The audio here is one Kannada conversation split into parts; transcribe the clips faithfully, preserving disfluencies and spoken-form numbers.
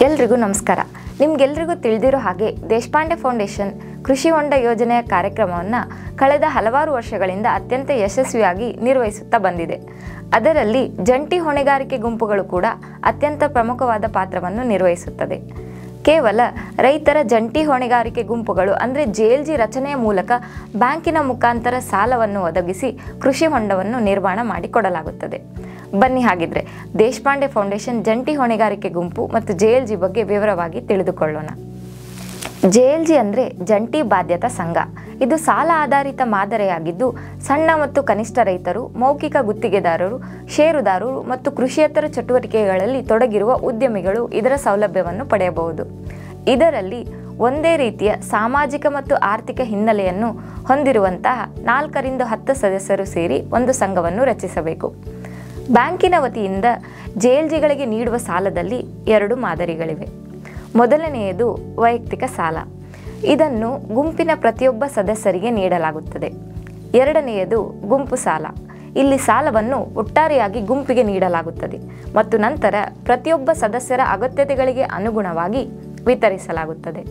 ಎಲ್ರಿಗೂ ನಮಸ್ಕಾರ. ನಿಮಗೆಲ್ಲರಿಗೂ ತಿಳಿದಿರೋ ಹಾಗೆ ದೇಶಪಾಂಡೆ ಫೌಂಡೇಶನ್ ಕೃಷಿ ಹೊಂಡ ಯೋಜನೆಯ ಕಾರ್ಯಕ್ರಮವನ್ನು ಕಳೆದ ಹಲವಾರು ವರ್ಷಗಳಿಂದ ಅತ್ಯಂತ ಯಶಸ್ವಿಯಾಗಿ ನಿರ್ವಹಿಸುತ್ತಾ ಬಂದಿದೆ. ಅದರಲ್ಲಿ ಜಂಟಿ ಹೊಣೆಗಾರಿಕೆ ಗುಂಪುಗಳು ಕೂಡ ಅತ್ಯಂತ ಪ್ರಮುಖವಾದ ಪಾತ್ರವನ್ನು ನಿರ್ವಹಿಸುತ್ತದೆ. ಕೇವಲ ರೈತರ ಜಂಟಿ ಹೊಣೆಗಾರಿಕೆ ಗುಂಪುಗಳು ಅಂದರೆ ಜೆ ಎಲ್ ಜಿ ರಚನೆಯ ಮೂಲಕ ಬ್ಯಾಂಕಿನ ಮುಖಾಂತರ ಸಾಲವನ್ನು ಒದಗಿಸಿ ಕೃಷಿ ಹೊಂಡವನ್ನು ನಿರ್ಮಾಣ ಮಾಡಿಕೊಡಲಾಗುತ್ತದೆ. ಬನ್ನಿ ಹಾಗಿದ್ರೆ ದೇಶಪಾಂಡೆ ಫೌಂಡೇಶನ್ ಜಂಟಿ ಹೊಣೆಗಾರಿಕೆ ಗುಂಪು ಮತ್ತು ಜೆ ಎಲ್ ಜಿ ಬಗ್ಗೆ ವಿವರವಾಗಿ ತಿಳಿದುಕೊಳ್ಳೋಣ. ಜೆ ಎಲ್ ಜಿ ಅಂದರೆ ಜಂಟಿ ಬಾಧ್ಯತಾ ಸಂಘ. ಇದು ಸಾಲ ಆಧಾರಿತ ಮಾದರಿಯಾಗಿದ್ದು ಸಣ್ಣ ಮತ್ತು ಕನಿಷ್ಠ ರೈತರು, ಮೌಖಿಕ ಗುತ್ತಿಗೆದಾರರು, ಷೇರುದಾರರು ಮತ್ತು ಕೃಷಿಯೇತರ ಚಟುವಟಿಕೆಗಳಲ್ಲಿ ತೊಡಗಿರುವ ಉದ್ಯಮಿಗಳು ಇದರ ಸೌಲಭ್ಯವನ್ನು ಪಡೆಯಬಹುದು. ಇದರಲ್ಲಿ ಒಂದೇ ರೀತಿಯ ಸಾಮಾಜಿಕ ಮತ್ತು ಆರ್ಥಿಕ ಹಿನ್ನೆಲೆಯನ್ನು ಹೊಂದಿರುವಂತಹ ನಾಲ್ಕರಿಂದ ಹತ್ತು ಸದಸ್ಯರು ಸೇರಿ ಒಂದು ಸಂಘವನ್ನು ರಚಿಸಬೇಕು. ಬ್ಯಾಂಕಿನ ವತಿಯಿಂದ ಜೆ ಎಲ್ ಜಿಗಳಿಗೆ ನೀಡುವ ಸಾಲದಲ್ಲಿ ಎರಡು ಮಾದರಿಗಳಿವೆ. ಮೊದಲನೆಯದು ವೈಯಕ್ತಿಕ ಸಾಲ. ಇದನ್ನು ಗುಂಪಿನ ಪ್ರತಿಯೊಬ್ಬ ಸದಸ್ಯರಿಗೆ ನೀಡಲಾಗುತ್ತದೆ. ಎರಡನೆಯದು ಗುಂಪು ಸಾಲ. ಇಲ್ಲಿ ಸಾಲವನ್ನು ಒಟ್ಟಾರೆಯಾಗಿ ಗುಂಪಿಗೆ ನೀಡಲಾಗುತ್ತದೆ ಮತ್ತು ನಂತರ ಪ್ರತಿಯೊಬ್ಬ ಸದಸ್ಯರ ಅಗತ್ಯತೆಗಳಿಗೆ ಅನುಗುಣವಾಗಿ ವಿತರಿಸಲಾಗುತ್ತದೆ.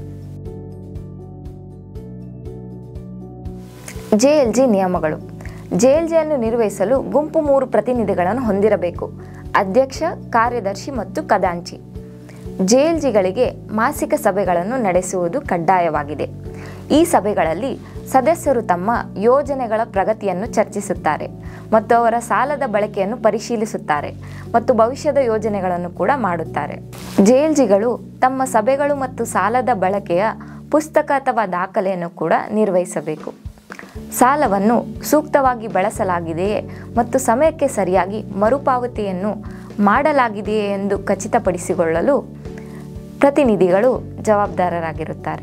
ಜೆ ಎಲ್ ಜಿ ನಿಯಮಗಳು. ಜೆ ಎಲ್ ಜಿಯನ್ನು ನಿರ್ವಹಿಸಲು ಗುಂಪು ಮೂರು ಪ್ರತಿನಿಧಿಗಳನ್ನು ಹೊಂದಿರಬೇಕು: ಅಧ್ಯಕ್ಷ, ಕಾರ್ಯದರ್ಶಿ ಮತ್ತು ಖಜಾಂಚಿ. ಜೆ ಎಲ್ ಜಿಗಳಿಗೆ ಮಾಸಿಕ ಸಭೆಗಳನ್ನು ನಡೆಸುವುದು ಕಡ್ಡಾಯವಾಗಿದೆ. ಈ ಸಭೆಗಳಲ್ಲಿ ಸದಸ್ಯರು ತಮ್ಮ ಯೋಜನೆಗಳ ಪ್ರಗತಿಯನ್ನು ಚರ್ಚಿಸುತ್ತಾರೆ ಮತ್ತು ಅವರ ಸಾಲದ ಬಳಕೆಯನ್ನು ಪರಿಶೀಲಿಸುತ್ತಾರೆ ಮತ್ತು ಭವಿಷ್ಯದ ಯೋಜನೆಗಳನ್ನು ಕೂಡ ಮಾಡುತ್ತಾರೆ. ಜೆ ಎಲ್ ಜಿಗಳು ತಮ್ಮ ಸಭೆಗಳು ಮತ್ತು ಸಾಲದ ಬಳಕೆಯ ಪುಸ್ತಕ ಅಥವಾ ದಾಖಲೆಯನ್ನು ಕೂಡ ನಿರ್ವಹಿಸಬೇಕು. ಸಾಲವನ್ನು ಸೂಕ್ತವಾಗಿ ಬಳಸಲಾಗಿದೆಯೇ ಮತ್ತು ಸಮಯಕ್ಕೆ ಸರಿಯಾಗಿ ಮರುಪಾವತಿಯನ್ನು ಮಾಡಲಾಗಿದೆಯೇ ಎಂದು ಖಚಿತಪಡಿಸಿಕೊಳ್ಳಲು ಪ್ರತಿನಿಧಿಗಳು ಜವಾಬ್ದಾರರಾಗಿರುತ್ತಾರೆ.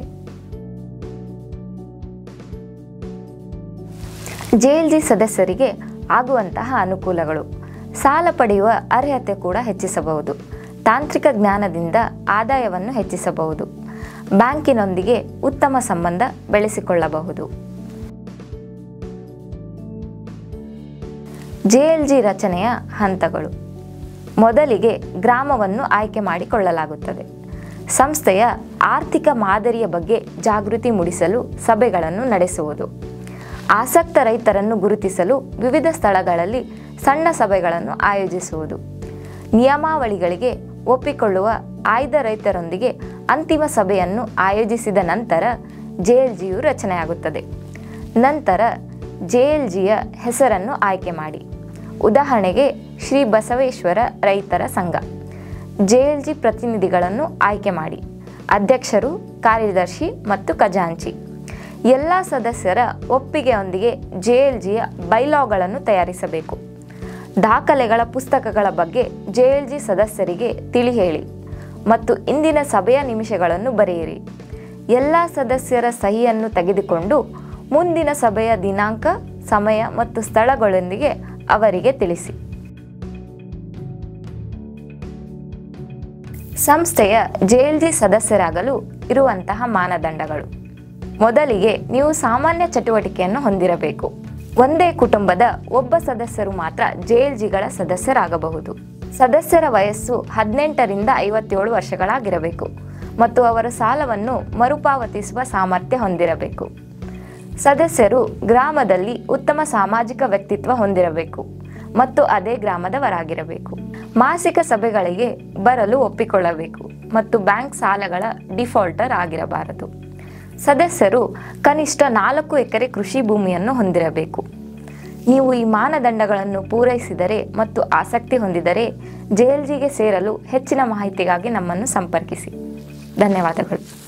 ಜೆ ಎಲ್ ಜಿ ಸದಸ್ಯರಿಗೆ ಆಗುವಂತಹ ಅನುಕೂಲಗಳು: ಸಾಲ ಪಡೆಯುವ ಅರ್ಹತೆ ಕೂಡ ಹೆಚ್ಚಿಸಬಹುದು. ತಾಂತ್ರಿಕ ಜ್ಞಾನದಿಂದ ಆದಾಯವನ್ನು ಹೆಚ್ಚಿಸಬಹುದು. ಬ್ಯಾಂಕಿನೊಂದಿಗೆ ಉತ್ತಮ ಸಂಬಂಧ ಬೆಳೆಸಿಕೊಳ್ಳಬಹುದು. ಜೆ ಎಲ್ ಜಿ ರಚನೆಯ ಹಂತಗಳು. ಮೊದಲಿಗೆ ಗ್ರಾಮವನ್ನು ಆಯ್ಕೆ ಮಾಡಿಕೊಳ್ಳಲಾಗುತ್ತದೆ. ಸಂಸ್ಥೆಯ ಆರ್ಥಿಕ ಮಾದರಿಯ ಬಗ್ಗೆ ಜಾಗೃತಿ ಮೂಡಿಸಲು ಸಭೆಗಳನ್ನು ನಡೆಸುವುದು. ಆಸಕ್ತ ರೈತರನ್ನು ಗುರುತಿಸಲು ವಿವಿಧ ಸ್ಥಳಗಳಲ್ಲಿ ಸಣ್ಣ ಸಭೆಗಳನ್ನು ಆಯೋಜಿಸುವುದು. ನಿಯಮಾವಳಿಗಳಿಗೆ ಒಪ್ಪಿಕೊಳ್ಳುವ ಆಯ್ದ ರೈತರೊಂದಿಗೆ ಅಂತಿಮ ಸಭೆಯನ್ನು ಆಯೋಜಿಸಿದ ನಂತರ ಜೆ ಎಲ್ ಜಿಯು ರಚನೆಯಾಗುತ್ತದೆ. ನಂತರ ಜೆ ಎಲ್ ಜಿಯ ಹೆಸರನ್ನು ಆಯ್ಕೆ ಮಾಡಿ. ಉದಾಹರಣೆಗೆ ಶ್ರೀ ಬಸವೇಶ್ವರ ರೈತರ ಸಂಘ. ಜೆ ಎಲ್ ಜಿ ಪ್ರತಿನಿಧಿಗಳನ್ನು ಆಯ್ಕೆ ಮಾಡಿ: ಅಧ್ಯಕ್ಷರು, ಕಾರ್ಯದರ್ಶಿ ಮತ್ತು ಖಜಾಂಚಿ. ಎಲ್ಲ ಸದಸ್ಯರ ಒಪ್ಪಿಗೆಯೊಂದಿಗೆ ಜೆ ಎಲ್ ಜಿಯ ಬೈಲಾಗಳನ್ನು ತಯಾರಿಸಬೇಕು. ದಾಖಲೆಗಳ ಪುಸ್ತಕಗಳ ಬಗ್ಗೆ ಜೆ ಎಲ್ ಜಿ ಸದಸ್ಯರಿಗೆ ತಿಳಿ ಹೇಳಿ ಮತ್ತು ಇಂದಿನ ಸಭೆಯ ನಿಮಿಷಗಳನ್ನು ಬರೆಯಿರಿ. ಎಲ್ಲ ಸದಸ್ಯರ ಸಹಿಯನ್ನು ತೆಗೆದುಕೊಂಡು ಮುಂದಿನ ಸಭೆಯ ದಿನಾಂಕ, ಸಮಯ ಮತ್ತು ಸ್ಥಳಗಳೊಂದಿಗೆ ಅವರಿಗೆ ತಿಳಿಸಿ. ಸಂಸ್ಥೆಯ ಜೆ ಎಲ್ ಜಿ ಸದಸ್ಯರಾಗಲು ಇರುವಂತಹ ಮಾನದಂಡಗಳು: ಮೊದಲಿಗೆ ನೀವು ಸಾಮಾನ್ಯ ಚಟುವಟಿಕೆಯನ್ನು ಹೊಂದಿರಬೇಕು. ಒಂದೇ ಕುಟುಂಬದ ಒಬ್ಬ ಸದಸ್ಯರು ಮಾತ್ರ ಜೆ ಎಲ್ ಜಿಗಳ ಸದಸ್ಯರಾಗಬಹುದು. ಸದಸ್ಯರ ವಯಸ್ಸು ಹದಿನೆಂಟರಿಂದ ಐವತ್ತೇಳು ವರ್ಷಗಳಾಗಿರಬೇಕು ಮತ್ತು ಅವರ ಸಾಲವನ್ನು ಮರುಪಾವತಿಸುವ ಸಾಮರ್ಥ್ಯ ಹೊಂದಿರಬೇಕು. ಸದಸ್ಯರು ಗ್ರಾಮದಲ್ಲಿ ಉತ್ತಮ ಸಾಮಾಜಿಕ ವ್ಯಕ್ತಿತ್ವ ಹೊಂದಿರಬೇಕು ಮತ್ತು ಅದೇ ಗ್ರಾಮದವರಾಗಿರಬೇಕು. ಮಾಸಿಕ ಸಭೆಗಳಿಗೆ ಬರಲು ಒಪ್ಪಿಕೊಳ್ಳಬೇಕು ಮತ್ತು ಬ್ಯಾಂಕ್ ಸಾಲಗಳ ಡಿಫಾಲ್ಟರ್ ಆಗಿರಬಾರದು. ಸದಸ್ಯರು ಕನಿಷ್ಠ ನಾಲ್ಕು ಎಕರೆ ಕೃಷಿ ಭೂಮಿಯನ್ನು ಹೊಂದಿರಬೇಕು. ನೀವು ಈ ಮಾನದಂಡಗಳನ್ನು ಪೂರೈಸಿದರೆ ಮತ್ತು ಆಸಕ್ತಿ ಹೊಂದಿದರೆ ಜೆ ಎಲ್ ಜಿಗೆ ಸೇರಲು ಹೆಚ್ಚಿನ ಮಾಹಿತಿಗಾಗಿ ನಮ್ಮನ್ನು ಸಂಪರ್ಕಿಸಿ. ಧನ್ಯವಾದಗಳು.